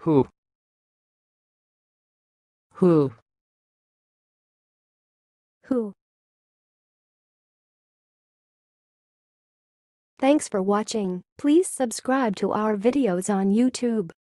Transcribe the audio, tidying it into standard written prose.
Who. Who. Who. Thanks for watching. Please subscribe to our videos on YouTube.